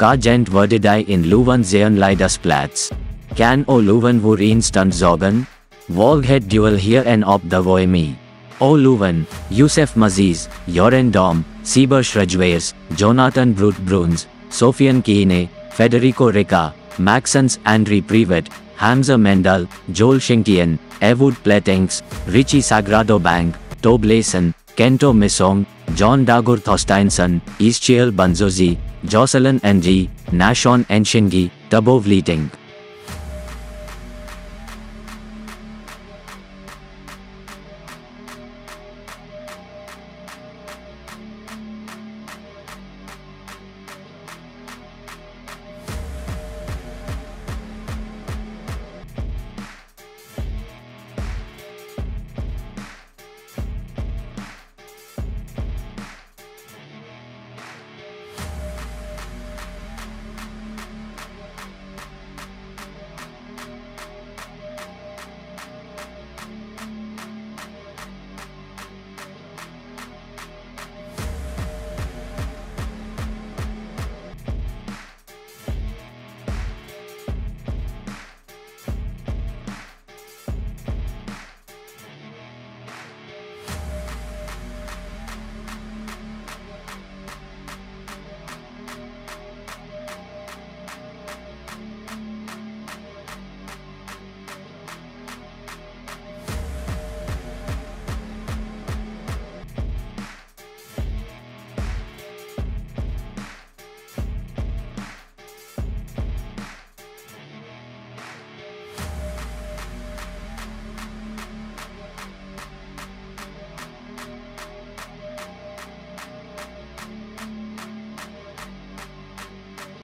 KAA Gent-OH Leuven zijn leidersplaats. KAA Leuven voor een stunt zorgen. Volg het duel hier en op de voet. Leuven, Youssef Maziz, Joren Siebe Schrijvers, Jonatan Brunes, Sofian Kiyine, Federico Ricca, Maxence Prévôt, Hamza Mendyl, Schingtienne, Ewoud Ricci Sagrado Bank, Toblason, Kento Misong, John Dagur Thosteinson, Israel Banzozi, Jocelyn Ng, Nashon Enshingi, Tabo Vleeting.